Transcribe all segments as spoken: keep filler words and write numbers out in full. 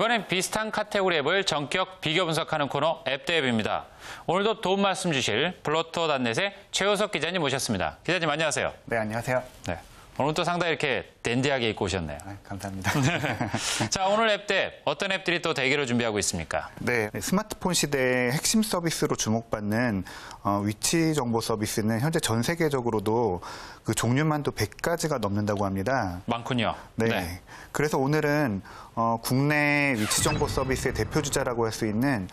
이번엔 비슷한 카테고리 앱을 전격 비교 분석하는 코너 앱대앱입니다. 오늘도 도움 말씀 주실 블로터닷넷의 최우석 기자님 모셨습니다. 기자님 안녕하세요. 네, 안녕하세요. 네, 오늘 또 상당히 이렇게 댄디하게 입고 오셨네요. 아, 감사합니다. 자, 오늘 앱대앱 어떤 앱들이 또 대기로 준비하고 있습니까? 네, 스마트폰 시대의 핵심 서비스로 주목받는 어, 위치 정보 서비스는 현재 전 세계적으로도 그 종류만도 백 가지가 넘는다고 합니다. 많군요. 네. 네. 그래서 오늘은 어, 국내 위치 정보 서비스의 대표 주자라고 할 수 있는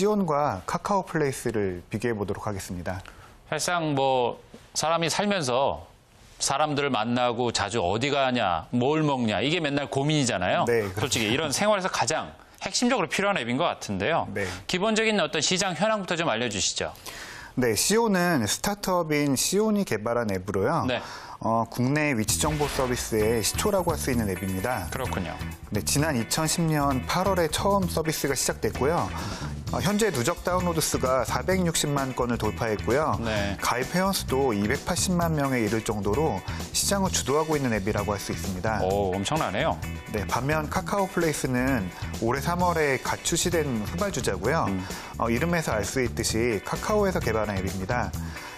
시온과 카카오 플레이스를 비교해 보도록 하겠습니다. 사실상 뭐 사람이 살면서 사람들을 만나고 자주 어디 가냐, 뭘 먹냐, 이게 맨날 고민이잖아요. 네, 그렇죠. 솔직히 이런 생활에서 가장 핵심적으로 필요한 앱인 것 같은데요. 네. 기본적인 어떤 시장 현황부터 좀 알려주시죠. 네, 시온은 스타트업인 시온이 개발한 앱으로요. 네. 어, 국내 위치 정보 서비스의 시초라고 할 수 있는 앱입니다. 그렇군요. 네, 지난 이천십 년 팔월에 처음 서비스가 시작됐고요. 어, 현재 누적 다운로드 수가 사백육십만 건을 돌파했고요. 네. 가입 회원 수도 이백팔십만 명에 이를 정도로 시장을 주도하고 있는 앱이라고 할 수 있습니다. 오, 엄청나네요. 네, 반면 카카오 플레이스는 올해 삼월에 갓 출시된 후발주자고요. 음. 어, 이름에서 알 수 있듯이 카카오에서 개발한 앱입니다.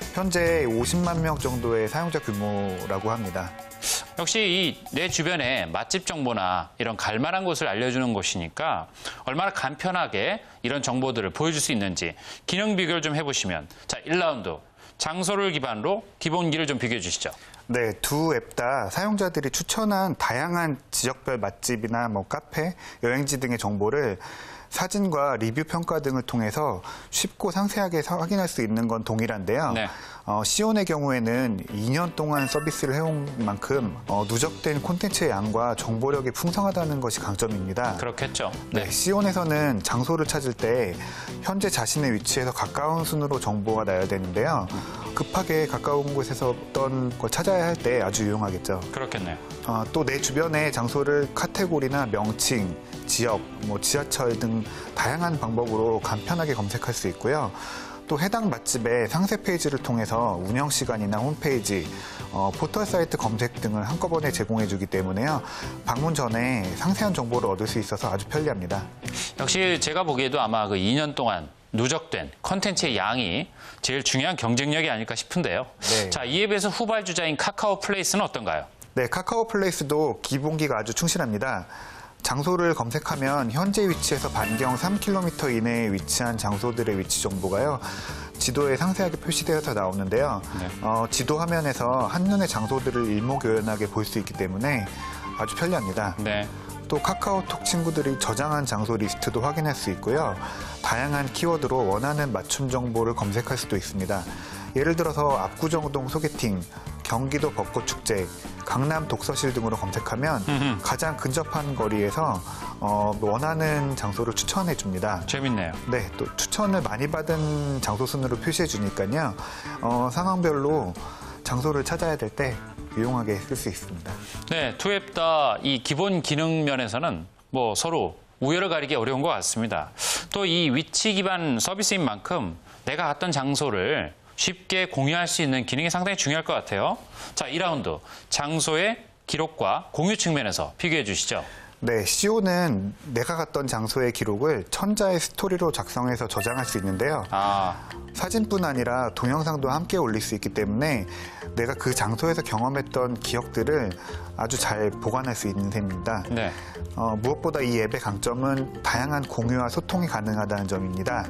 현재 오십만 명 정도의 사용자 규모라고 합니다. 역시 이 내 주변에 맛집 정보나 이런 갈만한 곳을 알려주는 곳이니까 얼마나 간편하게 이런 정보들을 보여줄 수 있는지 기능 비교를 좀 해보시면, 자, 일 라운드 장소를 기반으로 기본기를 좀 비교해 주시죠. 네, 두 앱 다 사용자들이 추천한 다양한 지역별 맛집이나 뭐 카페, 여행지 등의 정보를 사진과 리뷰 평가 등을 통해서 쉽고 상세하게 확인할 수 있는 건 동일한데요. 네. 어, 시온의 경우에는 이 년 동안 서비스를 해온 만큼 어, 누적된 콘텐츠의 양과 정보력이 풍성하다는 것이 강점입니다. 그렇겠죠. 네, 시온에서는 장소를 찾을 때 현재 자신의 위치에서 가까운 순으로 정보가 나야 되는데요. 급하게 가까운 곳에서 어떤 걸 찾아야 할 때 아주 유용하겠죠. 그렇겠네요. 어, 또 내 주변의 장소를 카테고리나 명칭, 지역, 뭐 지하철 등 다양한 방법으로 간편하게 검색할 수 있고요. 또 해당 맛집의 상세 페이지를 통해서 운영 시간이나 홈페이지, 어, 포털 사이트 검색 등을 한꺼번에 제공해주기 때문에요. 방문 전에 상세한 정보를 얻을 수 있어서 아주 편리합니다. 역시 제가 보기에도 아마 그 이 년 동안 누적된 컨텐츠의 양이 제일 중요한 경쟁력이 아닐까 싶은데요. 네. 자, 이 앱에서 후발주자인 카카오 플레이스는 어떤가요? 네, 카카오 플레이스도 기본기가 아주 충실합니다. 장소를 검색하면 현재 위치에서 반경 삼 킬로미터 이내에 위치한 장소들의 위치 정보가요, 지도에 상세하게 표시되어서 나오는데요. 네. 어, 지도 화면에서 한눈에 장소들을 일목요연하게 볼 수 있기 때문에 아주 편리합니다. 네. 또 카카오톡 친구들이 저장한 장소 리스트도 확인할 수 있고요. 다양한 키워드로 원하는 맞춤 정보를 검색할 수도 있습니다. 예를 들어서 압구정동 소개팅, 경기도 벚꽃축제, 강남 독서실 등으로 검색하면 음흠. 가장 근접한 거리에서 어, 원하는 장소를 추천해 줍니다. 재밌네요. 네, 또 추천을 많이 받은 장소 순으로 표시해 주니까요. 어, 상황별로 장소를 찾아야 될 때 유용하게 쓸 수 있습니다. 네, 두 앱 다 이 기본 기능 면에서는 뭐 서로 우열을 가리기 어려운 것 같습니다. 또 이 위치 기반 서비스인 만큼 내가 갔던 장소를 쉽게 공유할 수 있는 기능이 상당히 중요할 것 같아요. 자, 이 라운드 장소의 기록과 공유 측면에서 비교해 주시죠. 네, 시온은 내가 갔던 장소의 기록을 천자의 스토리로 작성해서 저장할 수 있는데요. 아, 사진뿐 아니라 동영상도 함께 올릴 수 있기 때문에 내가 그 장소에서 경험했던 기억들을 아주 잘 보관할 수 있는 셈입니다. 네. 어, 무엇보다 이 앱의 강점은 다양한 공유와 소통이 가능하다는 점입니다.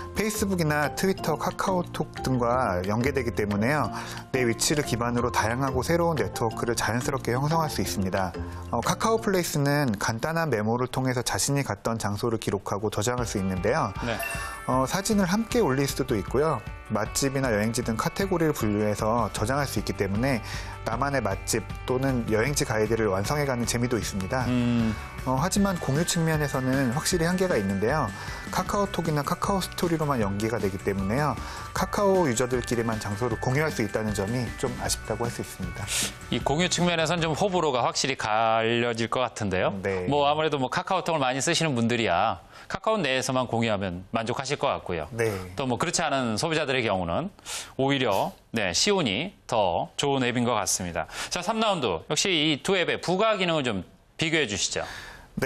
페이스북이나 트위터, 카카오톡 등과 연계되기 때문에요. 내 위치를 기반으로 다양하고 새로운 네트워크를 자연스럽게 형성할 수 있습니다. 어, 카카오 플레이스는 간단한 메모를 통해서 자신이 갔던 장소를 기록하고 저장할 수 있는데요. 네. 어, 사진을 함께 올릴 수도 있고요. 맛집이나 여행지 등 카테고리를 분류해서 저장할 수 있기 때문에 나만의 맛집 또는 여행지 가이드를 완성해가는 재미도 있습니다. 음... 어, 하지만 공유 측면에서는 확실히 한계가 있는데요. 카카오톡이나 카카오 스토리로만 연계가 되기 때문에요. 카카오 유저들끼리만 장소를 공유할 수 있다는 점이 좀 아쉽다고 할 수 있습니다. 이 공유 측면에서는 좀 호불호가 확실히 갈려질 것 같은데요. 네. 뭐 아무래도 뭐 카카오톡을 많이 쓰시는 분들이야 카카오 내에서만 공유하면 만족하실 것 같고요. 네. 또 뭐 그렇지 않은 소비자들의 경우는 오히려 네, 시온이 더 좋은 앱인 것 같습니다. 자, 삼 라운드 역시 이 두 앱의 부가 기능을 좀 비교해 주시죠. 네, 두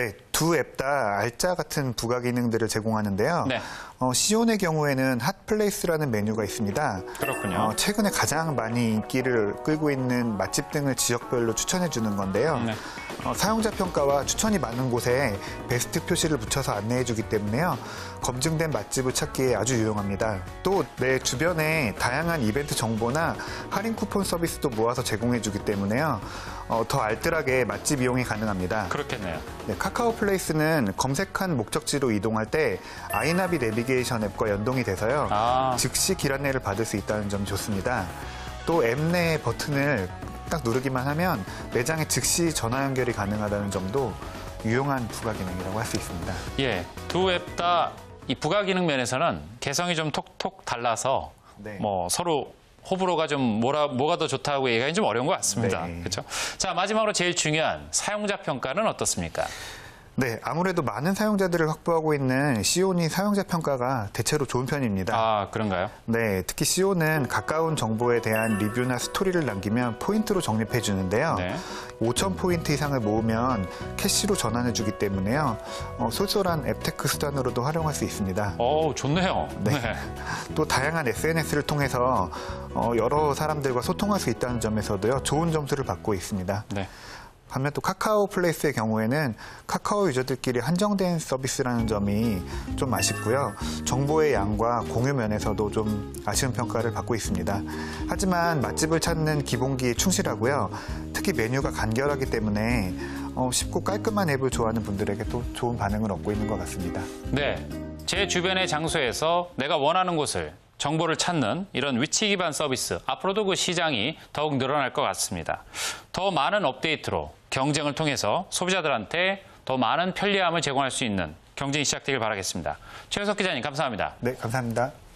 두 앱 다 알짜 같은 부가 기능들을 제공하는데요. 네. 어, 시온의 경우에는 핫플레이스라는 메뉴가 있습니다. 그렇군요. 어, 최근에 가장 많이 인기를 끌고 있는 맛집 등을 지역별로 추천해 주는 건데요. 네. 어, 사용자 평가와 추천이 많은 곳에 베스트 표시를 붙여서 안내해 주기 때문에요. 검증된 맛집을 찾기에 아주 유용합니다. 또 내 주변에 다양한 이벤트 정보나 할인 쿠폰 서비스도 모아서 제공해 주기 때문에요. 어, 더 알뜰하게 맛집 이용이 가능합니다. 그렇겠네요. 네, 카카오 플레이스는 검색한 목적지로 이동할 때 아이나비 내비게이션 앱과 연동이 돼서요. 아. 즉시 길 안내를 받을 수 있다는 점이 좋습니다. 또 앱 내 버튼을 딱 누르기만 하면 매장에 즉시 전화 연결이 가능하다는 점도 유용한 부가 기능이라고 할 수 있습니다. 예, 두 앱 다 이 부가 기능 면에서는 개성이 좀 톡톡 달라서 네. 뭐 서로 호불호가 좀 뭐라 뭐가 더 좋다고 얘기하기 좀 어려운 것 같습니다. 네. 그렇죠? 자, 마지막으로 제일 중요한 사용자 평가는 어떻습니까? 네, 아무래도 많은 사용자들을 확보하고 있는 시온이 사용자 평가가 대체로 좋은 편입니다. 아, 그런가요? 네, 특히 시온은 가까운 정보에 대한 리뷰나 스토리를 남기면 포인트로 적립해 주는데요. 네. 오천 포인트 이상을 모으면 캐시로 전환해 주기 때문에요. 어, 쏠쏠한 앱테크 수단으로도 활용할 수 있습니다. 어, 좋네요. 네. 또 다양한 에스엔에스를 통해서 어, 여러 사람들과 소통할 수 있다는 점에서도요, 좋은 점수를 받고 있습니다. 네. 반면 또 카카오 플레이스의 경우에는 카카오 유저들끼리 한정된 서비스라는 점이 좀 아쉽고요. 정보의 양과 공유 면에서도 좀 아쉬운 평가를 받고 있습니다. 하지만 맛집을 찾는 기본기에 충실하고요. 특히 메뉴가 간결하기 때문에 어, 쉽고 깔끔한 앱을 좋아하는 분들에게 또 좋은 반응을 얻고 있는 것 같습니다. 네. 제 주변의 장소에서 내가 원하는 곳을 정보를 찾는 이런 위치 기반 서비스, 앞으로도 그 시장이 더욱 늘어날 것 같습니다. 더 많은 업데이트로 경쟁을 통해서 소비자들한테 더 많은 편리함을 제공할 수 있는 경쟁이 시작되길 바라겠습니다. 최현석 기자님, 감사합니다. 네, 감사합니다.